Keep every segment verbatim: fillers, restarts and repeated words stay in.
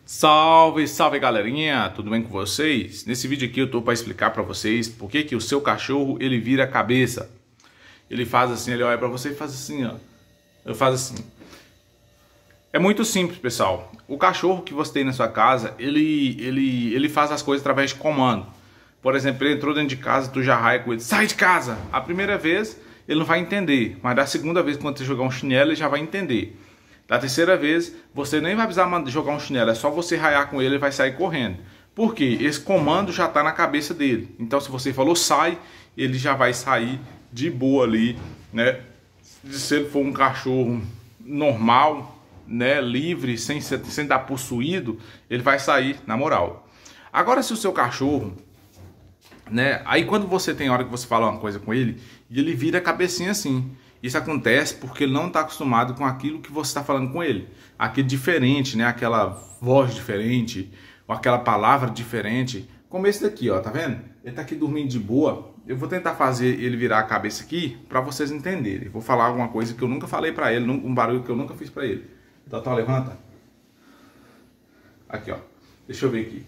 Salve, salve galerinha, tudo bem com vocês? Nesse vídeo aqui eu tô para explicar para vocês por que que o seu cachorro ele vira a cabeça. Ele faz assim, ele olha para você e faz assim, ó. Eu faço assim. É muito simples, pessoal. O cachorro que você tem na sua casa, ele ele ele faz as coisas através de comando. Por exemplo, ele entrou dentro de casa, tu já raia com ele, sai de casa. A primeira vez ele não vai entender, mas da segunda vez quando você jogar um chinelo ele já vai entender. Da terceira vez, você nem vai precisar jogar um chinelo, é só você raiar com ele e vai sair correndo. Por quê? Esse comando já está na cabeça dele. Então, se você falou sai, ele já vai sair de boa ali, né? Se ele for um cachorro normal, né, livre, sem, ser, sem estar possuído, ele vai sair na moral. Agora, se o seu cachorro, né, aí quando você tem hora que você fala uma coisa com ele, e ele vira a cabecinha assim. Isso acontece porque ele não está acostumado com aquilo que você está falando com ele. Aquele diferente, né? Aquela voz diferente, ou aquela palavra diferente. Como esse daqui, ó, tá vendo? Ele tá aqui dormindo de boa. Eu vou tentar fazer ele virar a cabeça aqui para vocês entenderem. Vou falar alguma coisa que eu nunca falei para ele, um barulho que eu nunca fiz para ele. Totó, levanta. Aqui, ó. Deixa eu ver aqui.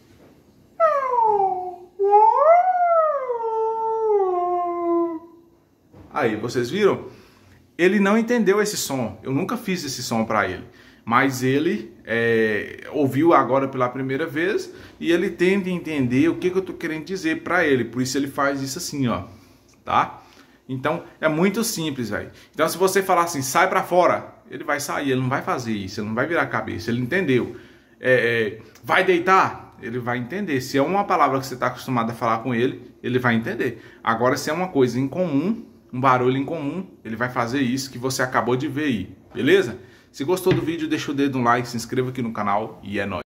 Aí, vocês viram? Ele não entendeu esse som, eu nunca fiz esse som para ele, mas ele é, ouviu agora pela primeira vez e ele tenta entender o que, que eu tô querendo dizer para ele, por isso ele faz isso assim, ó, tá? Então é muito simples, velho. Então se você falar assim, sai para fora, ele vai sair, ele não vai fazer isso, ele não vai virar a cabeça, ele entendeu. É, é, vai deitar, ele vai entender. Se é uma palavra que você está acostumado a falar com ele, ele vai entender. Agora se é uma coisa incomum, um barulho incomum, ele vai fazer isso que você acabou de ver aí, beleza? Se gostou do vídeo, deixa o dedo no like, se inscreva aqui no canal e é nóis.